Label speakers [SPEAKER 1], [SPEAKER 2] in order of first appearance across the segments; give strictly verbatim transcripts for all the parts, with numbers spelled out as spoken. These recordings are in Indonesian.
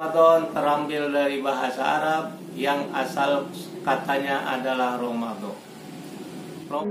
[SPEAKER 1] Ramadan terambil dari bahasa Arab yang asal katanya adalah Ramadan. Rom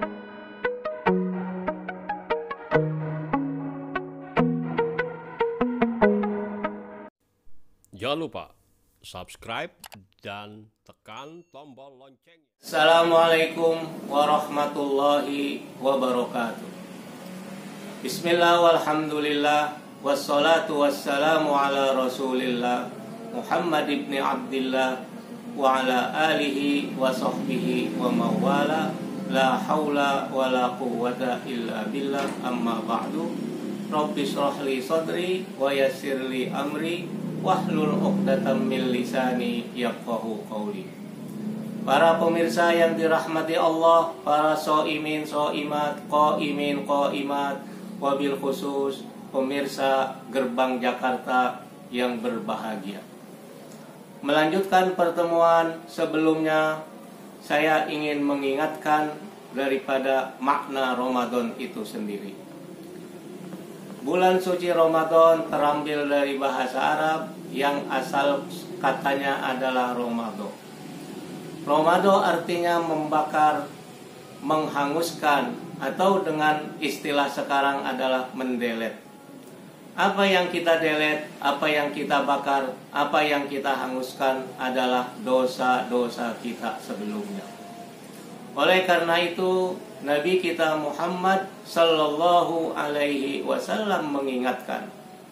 [SPEAKER 2] Jangan lupa subscribe dan tekan tombol lonceng.
[SPEAKER 1] Assalamualaikum warahmatullahi wabarakatuh. Bismillah walhamdulillah wassalatu wassalamu ala rasulillah Muhammad ibn Abdillah wa ala alihi wa sahbihi wa mawala la hawla wa la quwwata illa billah amma ba'du. Rabbi shrah li sadri wa yassir li amri wahlul uqdatam min lisani yafqahu qawli. Para pemirsa yang dirahmati Allah, para shaimin shaimat, qaimin qaimat, wabil khusus pemirsa Gerbang Jakarta yang berbahagia. Melanjutkan pertemuan sebelumnya, saya ingin mengingatkan daripada makna Ramadan itu sendiri. Bulan suci Ramadan terambil dari bahasa Arab yang asal katanya adalah Ramadan. Ramadan artinya membakar, menghanguskan, atau dengan istilah sekarang adalah mendelet. Apa yang kita delete, apa yang kita bakar, apa yang kita hanguskan adalah dosa-dosa kita sebelumnya. Oleh karena itu, Nabi kita Muhammad sallallahu alaihi wasallam mengingatkan,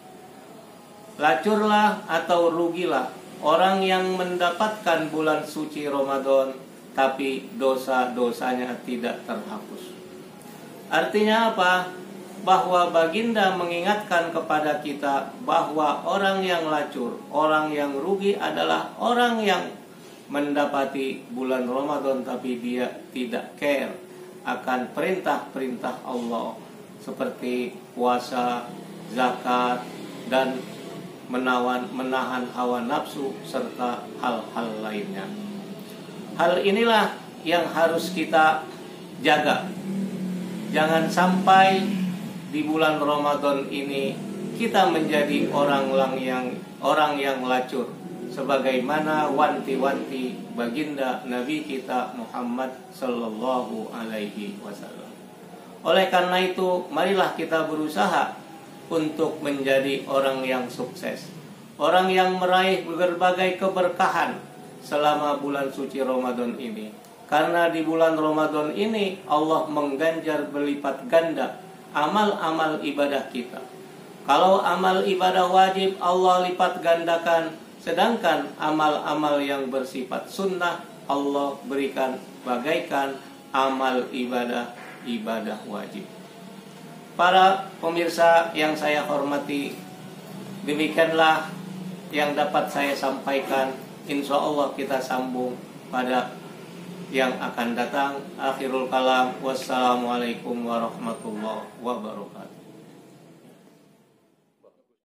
[SPEAKER 1] lacurlah atau rugilah orang yang mendapatkan bulan suci Ramadan tapi dosa-dosanya tidak terhapus. Artinya apa? Bahwa baginda mengingatkan kepada kita bahwa orang yang lacur, orang yang rugi adalah orang yang mendapati bulan Ramadan tapi dia tidak care akan perintah-perintah Allah seperti puasa, zakat, dan menawan, menahan hawa nafsu serta hal-hal lainnya. Hal inilah yang harus kita jaga. Jangan sampai di bulan Ramadan ini kita menjadi orang yang orang yang lacur, sebagaimana wanti-wanti baginda Nabi kita Muhammad sallallahu alaihi wasallam. Oleh karena itu, marilah kita berusaha untuk menjadi orang yang sukses, orang yang meraih berbagai keberkahan selama bulan suci Ramadan ini. Karena di bulan Ramadan ini Allah mengganjar berlipat ganda amal-amal ibadah kita. Kalau amal ibadah wajib Allah lipat gandakan, sedangkan amal-amal yang bersifat sunnah Allah berikan bagaikan amal ibadah ibadah wajib. Para pemirsa yang saya hormati, demikianlah yang dapat saya sampaikan. Insya Allah kita sambung pada yang akan datang. Akhirul kalam, wassalamualaikum warahmatullahi wabarakatuh.